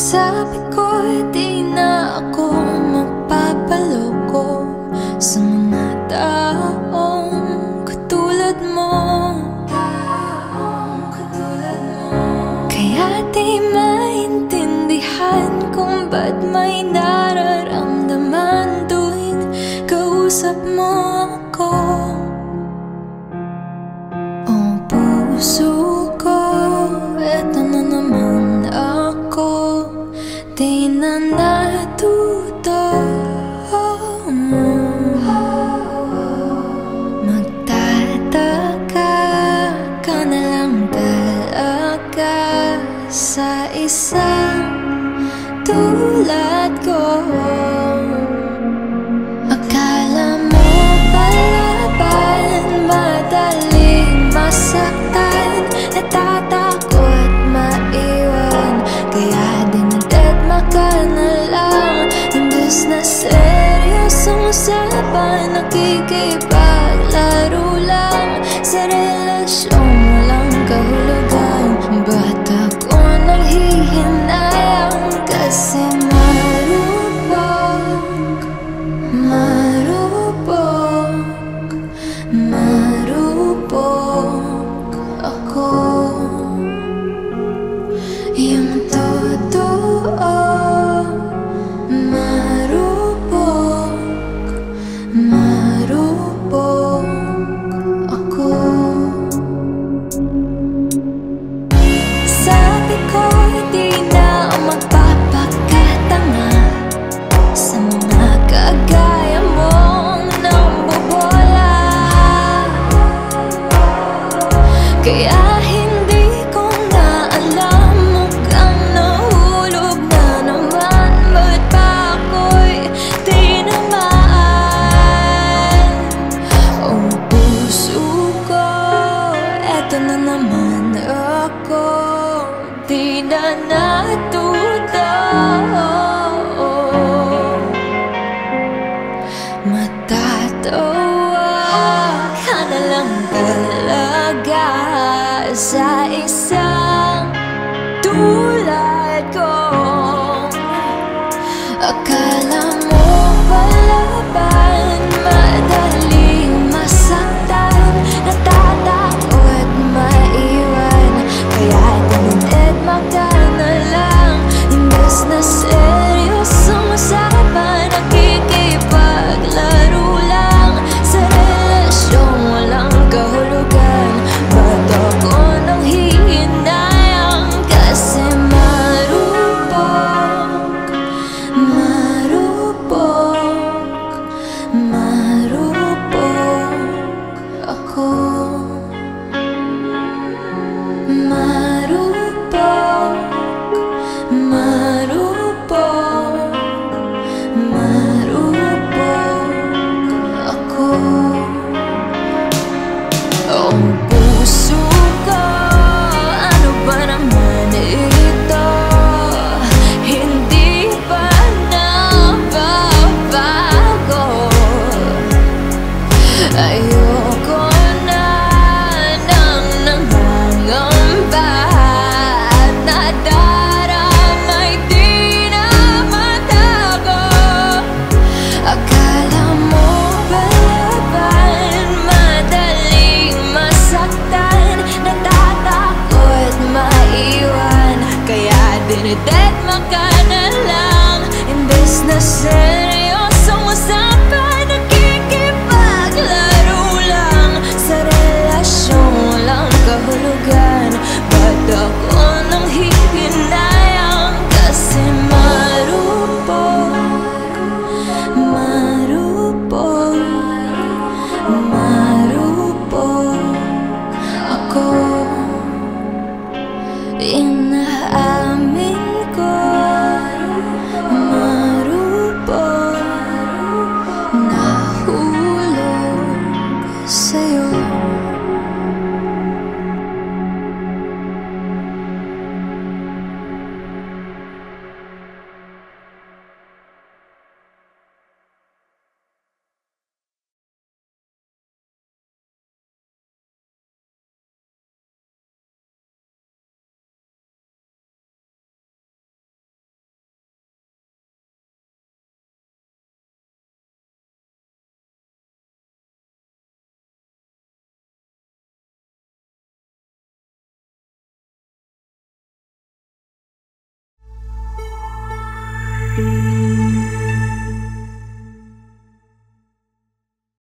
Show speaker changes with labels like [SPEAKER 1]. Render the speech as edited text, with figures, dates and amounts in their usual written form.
[SPEAKER 1] Sabi ko di na ako mapapaloko sa mga taong katulad mo. Kaya di maintindihan kung ba't may nararamdaman tuwing kausap mo ako. Oh puso ko, eto na naman ako, di na natuto. Magtataka ka na lang talaga sa isang tulad ko. Akala mo palaban, madaling masaktan, natatakot maiwan, kaya dinadedma ka na lang. Imbes na seryosong usapan, nakikipaglaro lang sa relasyong walang kahulugan. Ba't ako nanghihinayang kasi marupok, marupok, marupok ako. Yung totoo, marupok, marupok ako. Sabi ko di na magpapakatanga sa mga kagaya mong nambobola. Kaya hindi ko na alam, mukhang nahulog na naman. Ba't pa ako'y di naman? Oh puso ko, eto na naman ako, di na natuto. Matatawa ka na lang talaga sa isang tulad ko. Akala mo palaban, madaling masaktan, natatakot maiwan, kaya dinededma ka na lang. Imbes na seryosong usapan, nakikipaglaro lang sa relasyong walang kahulugan. Ba't ako nanghihinayang kasi marupok, marupok, marupok ako. Marupok, marupok, marupok ako. Oh puso ko, ano ba naman ito? Hindi pa nababago. Ayoko na nang nangangamba at nadaramay di na matago. Akala mo palaban, madaling masaktan, natatakot maiwan, kaya dinededma ka na lang. Imbes na seryosong usapan, nakikipaglaro lang sa relasyong walang kahulugan. Ba't ako nanghihinayang kasi marupok, marupok, marupok ako. Inaamin ko, marupok.